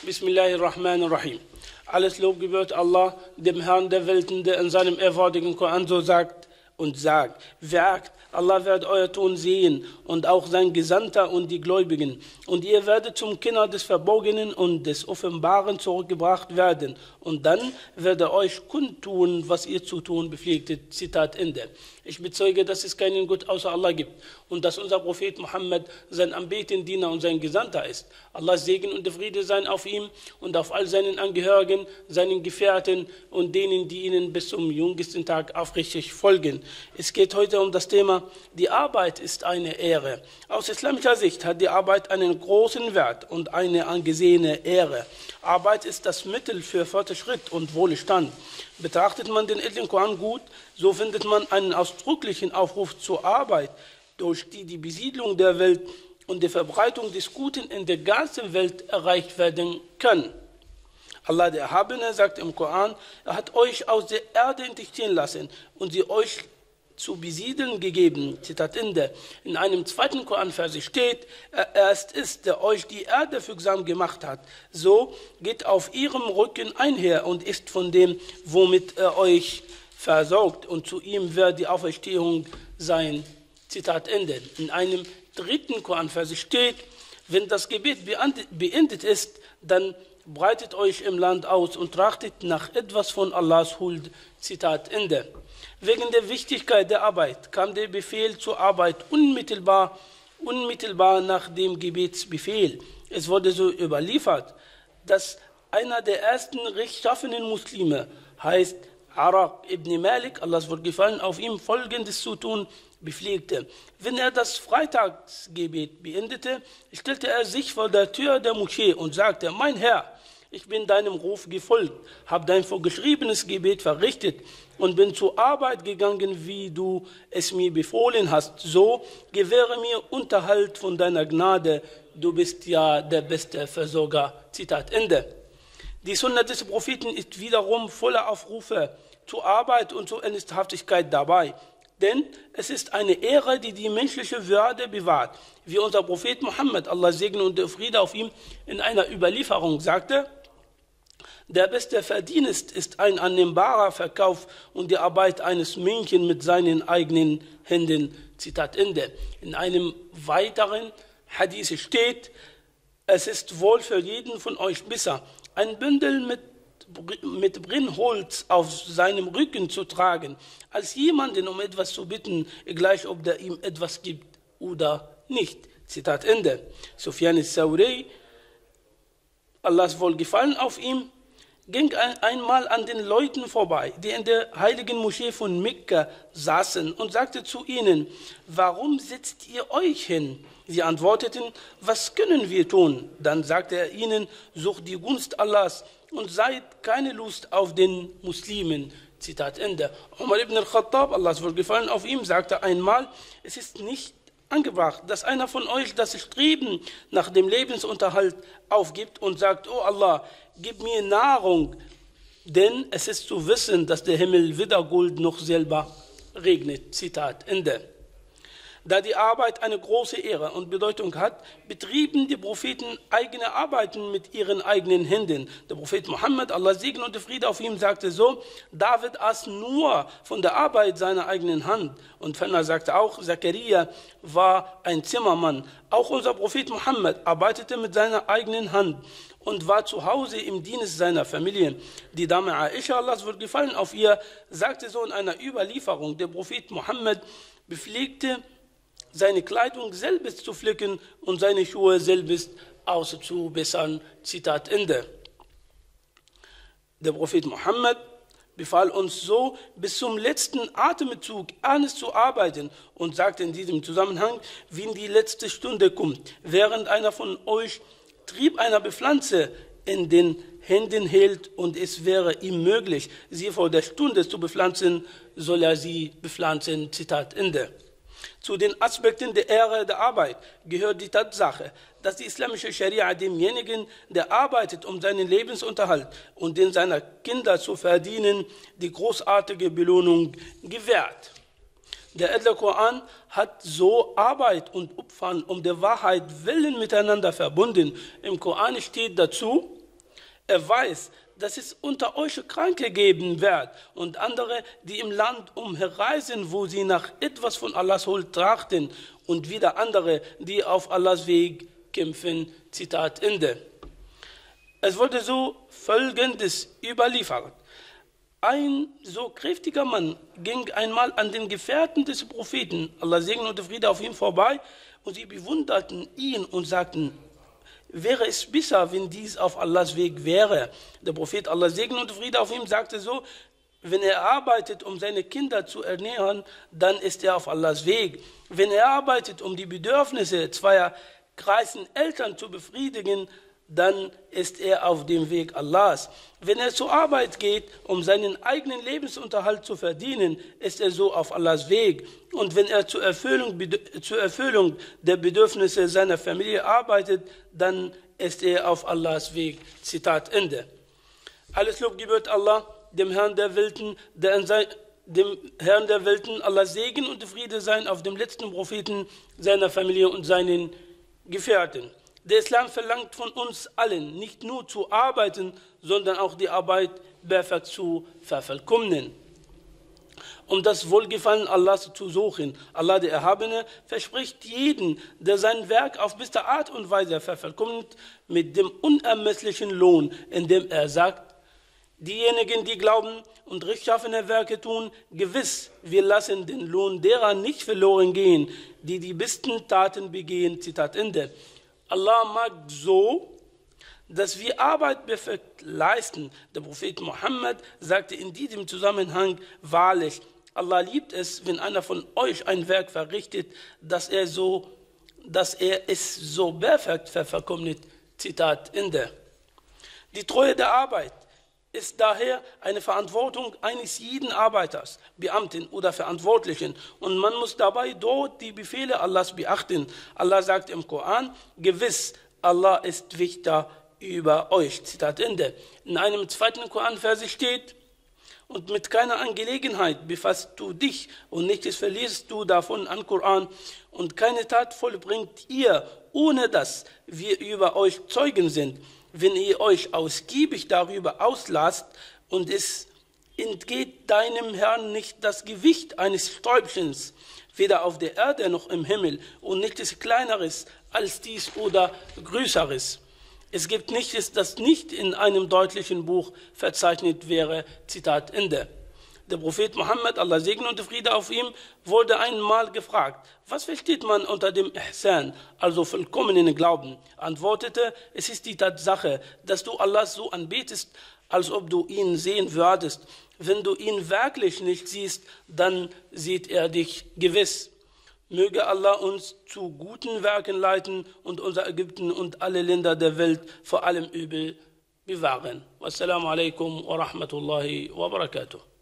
Bismillahirrahmanirrahim. Alles Lob gebührt Allah, dem Herrn der Welten, der in seinem ehrwürdigen Koran so sagt und sagt: Werkt, Allah wird euer Tun sehen und auch sein Gesandter und die Gläubigen. Und ihr werdet zum Kinder des Verborgenen und des Offenbaren zurückgebracht werden. Und dann wird er euch kundtun, was ihr zu tun bepflegtet. Zitat Ende. Ich bezeuge, dass es keinen Gott außer Allah gibt und dass unser Prophet Muhammad sein anbetender Diener und sein Gesandter ist. Allahs Segen und der Friede seien auf ihm und auf all seinen Angehörigen, seinen Gefährten und denen, die ihnen bis zum jüngsten Tag aufrichtig folgen. Es geht heute um das Thema: Die Arbeit ist eine Ehre. Aus islamischer Sicht hat die Arbeit einen großen Wert und eine angesehene Ehre. Arbeit ist das Mittel für Fortschritt und Wohlstand. Betrachtet man den edlen Koran gut, so findet man einen ausdrücklichen Aufruf zur Arbeit, durch die die Besiedlung der Welt und die Verbreitung des Guten in der ganzen Welt erreicht werden kann. Allah der Erhabene sagt im Koran: Er hat euch aus der Erde entstehen lassen und sie euch zu besiedeln gegeben. Zitat Ende. In einem zweiten Koranvers steht: Er ist es, der euch die Erde fügsam gemacht hat. So geht auf ihrem Rücken einher und ist von dem, womit er euch versorgt, und zu ihm wird die Auferstehung sein. Zitat Ende. In einem dritten Koranvers steht: Wenn das Gebet beendet ist, dann breitet euch im Land aus und trachtet nach etwas von Allahs Huld. Zitat Ende. Wegen der Wichtigkeit der Arbeit kam der Befehl zur Arbeit unmittelbar nach dem Gebetsbefehl. Es wurde so überliefert, dass einer der ersten rechtschaffenen Muslime, heißt Araq ibn Malik, Allahs Wohlgefallen auf ihm, Folgendes zu tun bepflegte: Wenn er das Freitagsgebet beendete, stellte er sich vor der Tür der Moschee und sagte: Mein Herr, ich bin deinem Ruf gefolgt, habe dein vorgeschriebenes Gebet verrichtet und bin zur Arbeit gegangen, wie du es mir befohlen hast. So gewähre mir Unterhalt von deiner Gnade, du bist ja der beste Versorger. Zitat Ende. Die Sunna des Propheten ist wiederum voller Aufrufe zur Arbeit und zur Ernsthaftigkeit dabei. Denn es ist eine Ehre, die die menschliche Würde bewahrt. Wie unser Prophet Muhammad, Allah Segen und der Friede auf ihm, in einer Überlieferung sagte: Der beste Verdienst ist ein annehmbarer Verkauf und die Arbeit eines Menschen mit seinen eigenen Händen. Zitat Ende. In einem weiteren Hadith steht: Es ist wohl für jeden von euch besser, ein Bündel mit Brennholz auf seinem Rücken zu tragen, als jemanden um etwas zu bitten, gleich ob der ihm etwas gibt oder nicht. Zitat Ende. Sufyan al-Thawri, Allahs Wohlgefallen auf ihm, ging einmal an den Leuten vorbei, die in der heiligen Moschee von Mekka saßen, und sagte zu ihnen: Warum setzt ihr euch hin? Sie antworteten: Was können wir tun? Dann sagte er ihnen: Sucht die Gunst Allahs und seid keine Lust auf den Muslimen. Zitat Ende. Umar ibn al-Khattab, Allahs Wohlgefallen auf ihm, sagte einmal: Es ist nicht angebracht, dass einer von euch das Streben nach dem Lebensunterhalt aufgibt und sagt: Oh Allah, gib mir Nahrung, denn es ist zu wissen, dass der Himmel weder Gold noch Silber regnet. Zitat Ende. Da die Arbeit eine große Ehre und Bedeutung hat, betrieben die Propheten eigene Arbeiten mit ihren eigenen Händen. Der Prophet Muhammad, Allah Segen und der Friede auf ihm, sagte so: David aß nur von der Arbeit seiner eigenen Hand. Und ferner sagte auch: Zakaria war ein Zimmermann. Auch unser Prophet Muhammad arbeitete mit seiner eigenen Hand und war zu Hause im Dienst seiner Familie. Die Dame Aisha, Allahs Wohlgefallen auf ihr, sagte so in einer Überlieferung: Der Prophet Muhammad bepflegte seine Kleidung selbst zu flicken und seine Schuhe selbst auszubessern. Zitat Ende. Der Prophet Muhammad befahl uns so, bis zum letzten Atemzug ernst zu arbeiten, und sagte in diesem Zusammenhang: Wenn die letzte Stunde kommt, während einer von euch Trieb einer Pflanze in den Händen hält und es wäre ihm möglich, sie vor der Stunde zu bepflanzen, soll er sie bepflanzen. Zitat Ende. Zu den Aspekten der Ehre der Arbeit gehört die Tatsache, dass die islamische Scharia demjenigen, der arbeitet, um seinen Lebensunterhalt und den seiner Kinder zu verdienen, die großartige Belohnung gewährt. Der edle Koran hat so Arbeit und Opfern um der Wahrheit willen miteinander verbunden. Im Koran steht dazu: Er weiß, dass es unter euch Kranke geben wird und andere, die im Land umherreisen, wo sie nach etwas von Allahs Huld trachten, und wieder andere, die auf Allahs Weg kämpfen. Zitat Ende. Es wurde so Folgendes überliefert. Ein so kräftiger Mann ging einmal an den Gefährten des Propheten, Allah Segen und Friede auf ihm, vorbei, und sie bewunderten ihn und sagten: Wäre es besser, wenn dies auf Allahs Weg wäre? Der Prophet, Allah Segen und Friede auf ihm, sagte so: Wenn er arbeitet, um seine Kinder zu ernähren, dann ist er auf Allahs Weg. Wenn er arbeitet, um die Bedürfnisse zweier kreißen Eltern zu befriedigen, dann ist er auf dem Weg Allahs. Wenn er zur Arbeit geht, um seinen eigenen Lebensunterhalt zu verdienen, ist er so auf Allahs Weg. Und wenn er zur Erfüllung der Bedürfnisse seiner Familie arbeitet, dann ist er auf Allahs Weg. Zitat Ende. Alles Lob gebührt Allah, dem Herrn der Welten, Allah Segen und Friede sein auf dem letzten Propheten, seiner Familie und seinen Gefährten. Der Islam verlangt von uns allen, nicht nur zu arbeiten, sondern auch die Arbeit perfekt zu vervollkommnen, um das Wohlgefallen Allahs zu suchen. Allah, der Erhabene, verspricht jeden, der sein Werk auf beste Art und Weise vervollkommnet, mit dem unermesslichen Lohn, indem er sagt: Diejenigen, die glauben und rechtschaffene Werke tun, gewiss, wir lassen den Lohn derer nicht verloren gehen, die die besten Taten begehen. Zitat Ende. Allah mag so, dass wir Arbeit perfekt leisten. Der Prophet Muhammad sagte in diesem Zusammenhang: Wahrlich, Allah liebt es, wenn einer von euch ein Werk verrichtet, dass er es so perfekt vervollkommnet. Zitat Ende. Die Treue der Arbeit ist daher eine Verantwortung eines jeden Arbeiters, Beamten oder Verantwortlichen, und man muss dabei dort die Befehle Allahs beachten. Allah sagt im Koran: Gewiss, Allah ist Wächter über euch. Zitat Ende. In einem zweiten Koranvers steht: Und mit keiner Angelegenheit befasst du dich und nichts verlierst du davon an Koran, und keine Tat vollbringt ihr, ohne dass wir über euch Zeugen sind. Wenn ihr euch ausgiebig darüber auslasst und es entgeht deinem Herrn nicht das Gewicht eines Stäubchens, weder auf der Erde noch im Himmel, und nichts Kleineres als dies oder Größeres. Es gibt nichts, das nicht in einem deutlichen Buch verzeichnet wäre. Zitat Ende. Der Prophet Muhammad, Allah Segen und Friede auf ihm, wurde einmal gefragt: Was versteht man unter dem Ihsan, also vollkommenen Glauben? Antwortete: Es ist die Tatsache, dass du Allah so anbetest, als ob du ihn sehen würdest. Wenn du ihn wirklich nicht siehst, dann sieht er dich gewiss. Möge Allah uns zu guten Werken leiten und unser Ägypten und alle Länder der Welt vor allem Übel bewahren. Wassalamu alaikum wa rahmatullahi wa barakatuh.